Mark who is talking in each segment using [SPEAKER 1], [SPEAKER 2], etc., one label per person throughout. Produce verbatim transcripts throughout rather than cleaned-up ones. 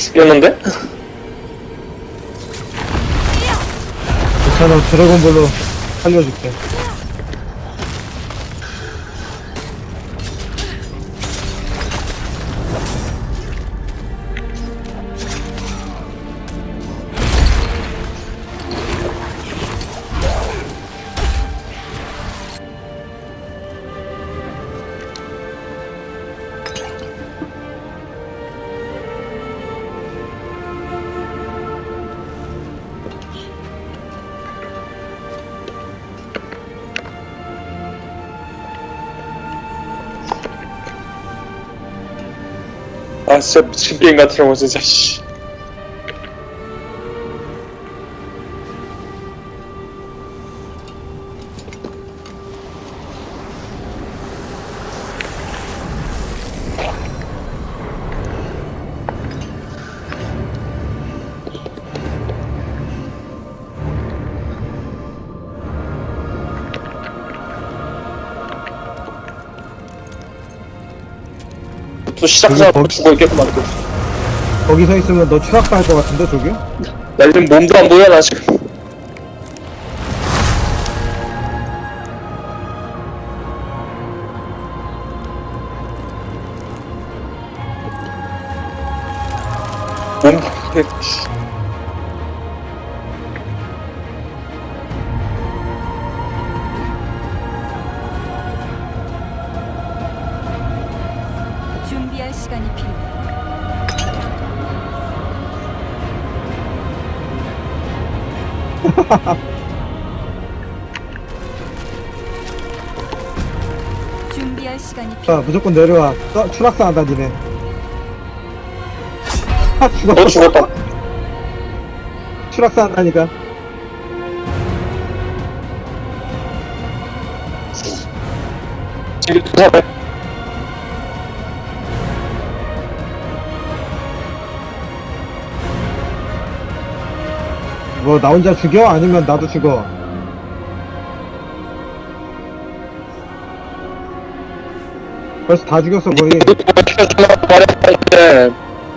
[SPEAKER 1] 죽였는데?
[SPEAKER 2] 괜찮아, 드래곤볼로 살려줄게.
[SPEAKER 1] 아 진짜 미친 게임 같은 거 진짜 씨. 또 시작하자마자
[SPEAKER 2] 거기-
[SPEAKER 1] 죽어 있게끔 만들어.
[SPEAKER 2] 거기 서 있으면 너 추락당할 것 같은데, 저기?
[SPEAKER 1] 나 지금 몸도 안 보여 나 지금. 몸 다 씨.
[SPEAKER 3] 준비할 시간이 필요해. 준비할 시간이 필요해.
[SPEAKER 2] 자, 무조건 내려와. 써, 추락당한다, 니네. 아, 죽었어.
[SPEAKER 1] 너 죽었다.
[SPEAKER 2] 추락당한다니까.
[SPEAKER 1] 지금 두 사람.
[SPEAKER 2] 뭐, 나 혼자 죽여? 아니면 나도 죽어? 벌써 다 죽였어, 거의.
[SPEAKER 1] 말했는데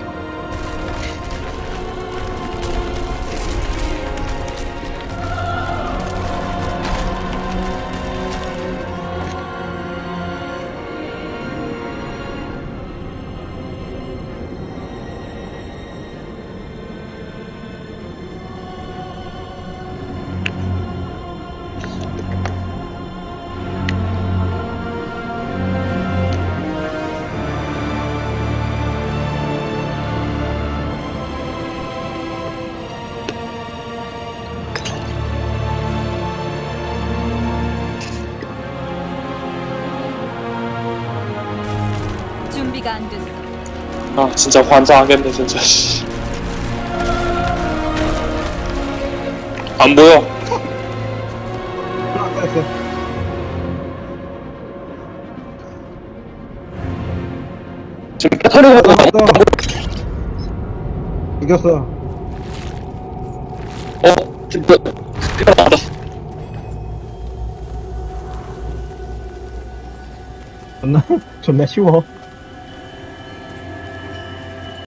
[SPEAKER 3] 준비가 안 됐어.
[SPEAKER 1] 아 진짜 환장하겠네 진짜 씨. 안 보여.
[SPEAKER 2] 추락당했어.
[SPEAKER 1] 지금 배터리가
[SPEAKER 2] 죽였어. 죽였어.
[SPEAKER 1] 어 지금 그 피가 나온다.
[SPEAKER 2] 존나, 존나 쉬워.